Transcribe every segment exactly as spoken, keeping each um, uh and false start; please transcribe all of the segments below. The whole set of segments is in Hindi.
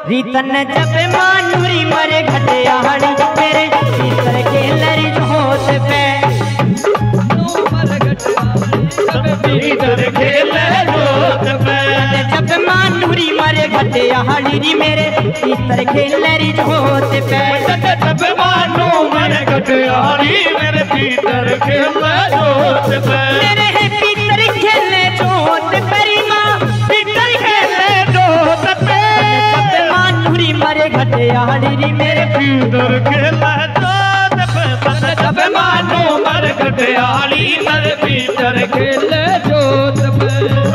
रीतन जब मानूरी मरे घटियाड़ी मेरे भीतर के लरी होत पे भीतर खेले जोत पे जब मानूरी मरे घटियाड़ी मेरे भीतर के लरी होत पे जब मानू मरे घटियाड़ी मेरे भीतर खेले जोत पे मेरे भीतर खेले जोत पेरी माँ भीतर खेले जोत पे मानूरी मरे घटियाड़ी मेरे भीतर खेले जोत पे जब मानू मरे घटियाड़ी मेरे भीतर खेले जोत पे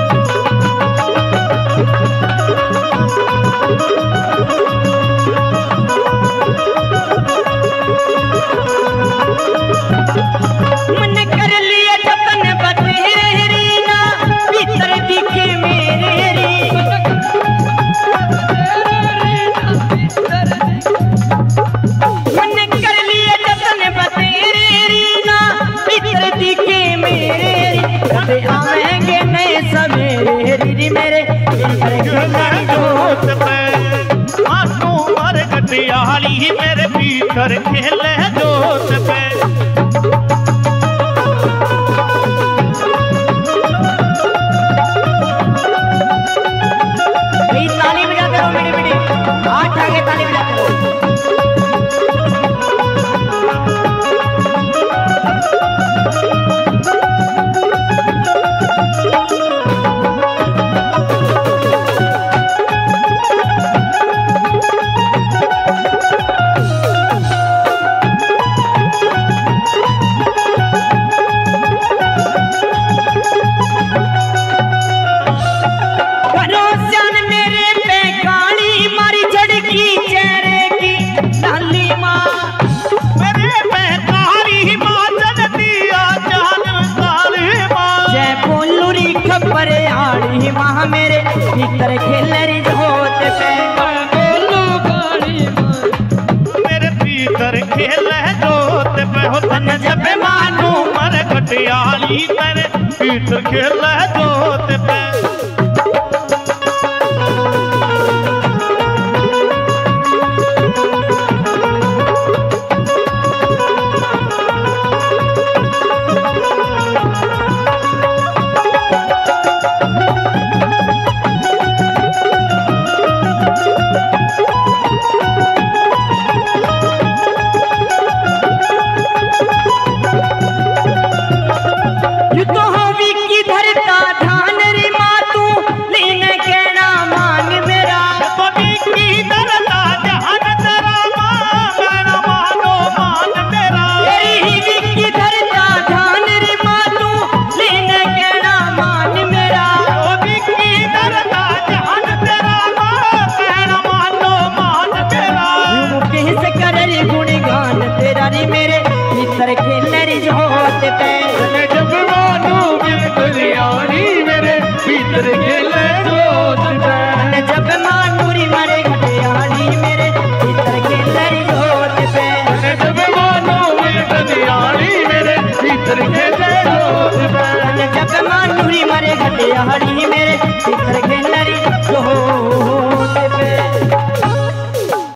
मन कर लिया जतन बतेरी ना भीतर दिखे मेरे री मन कर लिया जतन बतेरी ना भीतर दिखे मेरे री कभी आवेंगे नए सवेरे री मेरे भीतर खेले जोत पे मानू मरे घटियाड़ी मेरे भीतर खेले जोत पे ताली बजाते रहो मेरी बेटी हाथ आगे ताली बजाते रहो माँ मेरे भीतर खेलरी जोत पे बोलू गाड़ी मेरे भीतर खेले जोत पे होतन जब मानू मरे घटियाड़ी मेरे भीतर खेले जोत पे मेरे भीतर खेलरी जोत पे जब मानू मरे घटियाड़ी मेरे भीतर खेले जोत पे जब मानूरी मरे घटियाड़ी मेरे भीतर खेलरी जोत पे जब मानू मरे घटियाड़ी मेरे भीतर खेले जोत पे जब मानूरी मरे घटियाड़ी मेरे भीतर